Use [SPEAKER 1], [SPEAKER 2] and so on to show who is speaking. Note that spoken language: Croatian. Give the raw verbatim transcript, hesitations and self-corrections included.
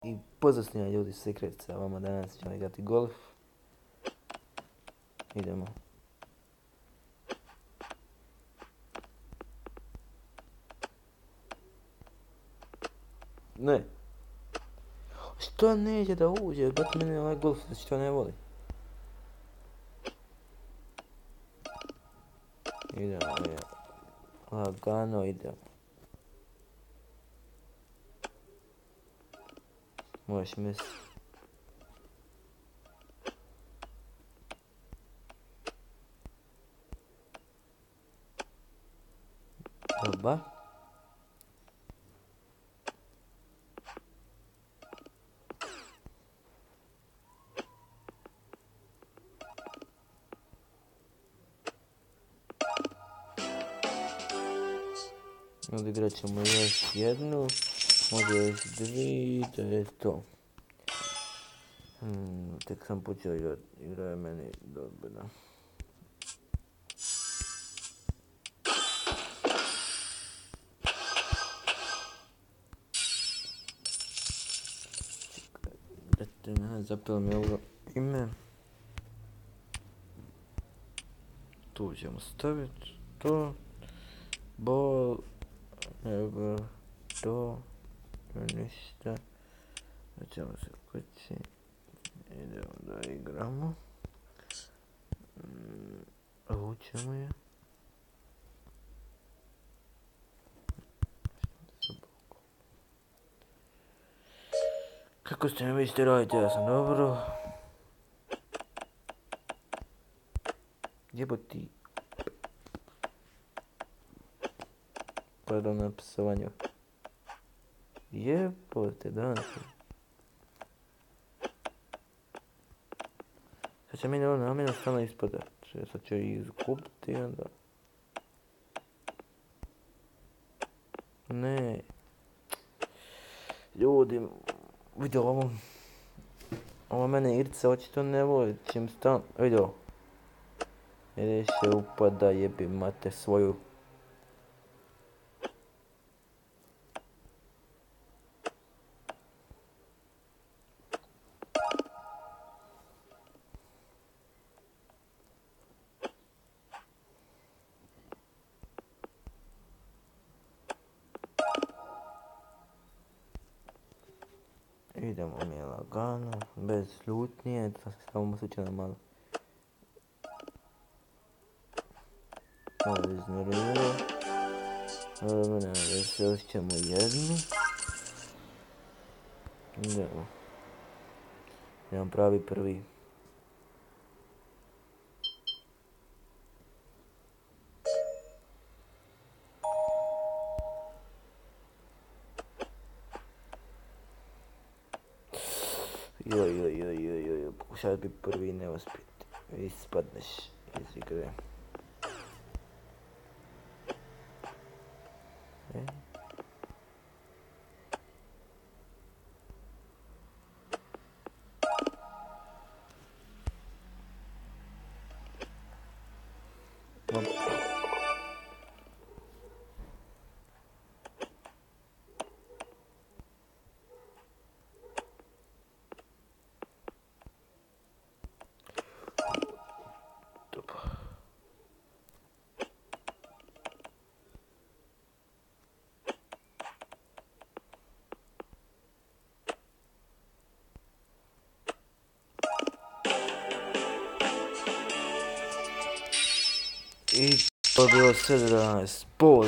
[SPEAKER 1] I pozdrav svima ljudi, Secret sa vama, danas ćemo igrati golf. Idemo. Ne. Što neće da uđe? Brate, mene ovaj golf što ne voli. Idemo, idemo. Lagano idemo. Možeš misliti. Dobar. Odigrat ćemo još jednu, možda još dvije, to je to. Hmm, tek sam počeo igrat, igra je meni dobro. Čekaj, zapelo mi ovo ime. Tu ćemo staviti to. Ball, ever, to, ništa. Da ćemo se kući. Idemo da igramo. Uvučemo je. Kako ste mi mislite raditi, ja sam dobro. Jebo ti. Pardon na psovanju. Jebote, danas. Sad će meni ovo namjena stano ispada. Sad ću ih izgubiti i onda... Ne. Ljudi, vidio ovo. Ovo mene Irca očito ne voli. Čim stan... Vidio. Ideš se upada, jebi mate svoju. Idemo mi lagano, bez lutnje, samo slučajno malo. Malo iznervirao. Dobro, nema već, još ćemo jednu. Idemo. Idemo pravi prvi. Joj, joj, joj, joj, joj, pokušaj bi prvi ne uspjeti. Ispadneš iz igre. E? I to je bilo sve za danas.